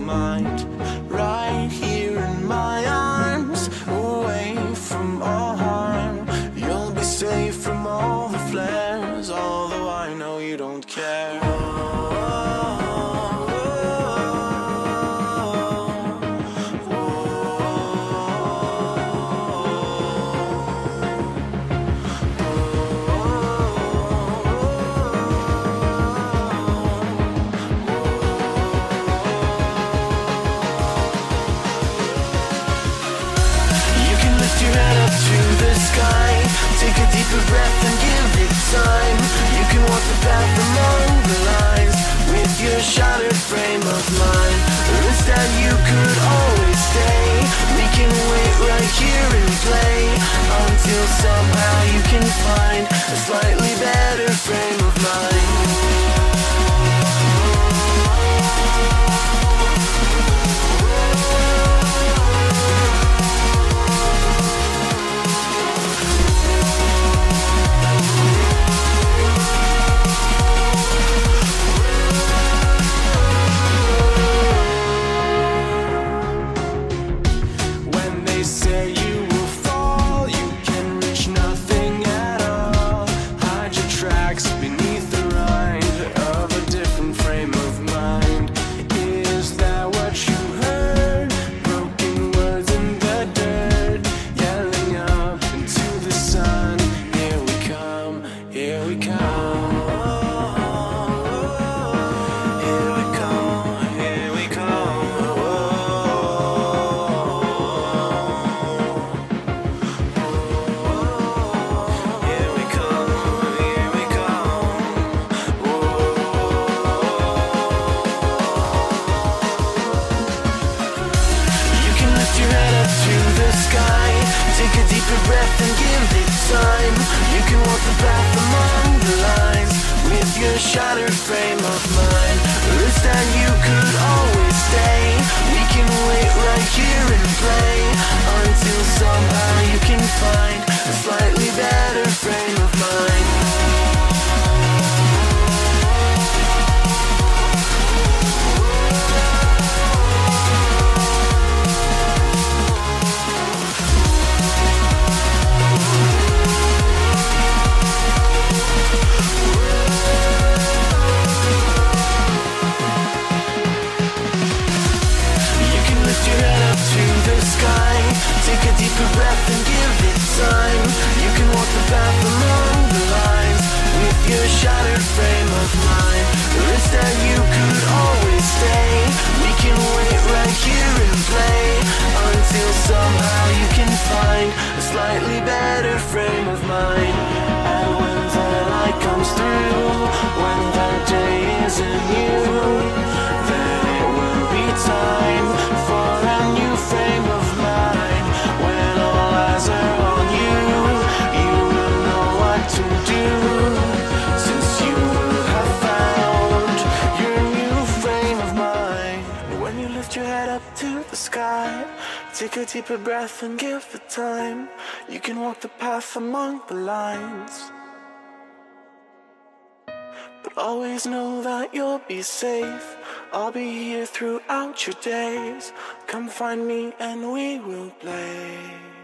mind, right here in my arms, away from all harm. You'll be safe from all the flares, although I know you don't care. Take a deeper breath and give it time. You can walk the path among the lines with your shattered frame of mind. Or instead you could always stay. We can wait right here and play until somehow you can find a slightly better frame of mind. Take a deeper breath and give it time. You can walk the path among the lines with your shattered frame of mind. Or instead you could always stay. We can wait right here and play until somehow you can find a slightly better frame of mind. Take a deeper breath and give it time. You can walk the path among the lines with your shattered frame of mind. Or instead you could always stay. We can wait right here and play until somehow you can find a slightly better frame of mind. And when the light comes through, when the day isn't new, then it will be time for a new frame of mind. When all eyes are on you, you will know what to do, since you will have found your new frame of mind. When you lift your head up to the sky, take a deeper breath and give it time. You can walk the path among the lines, but always know that you'll be safe. I'll be here throughout your days. Come find me and we will play.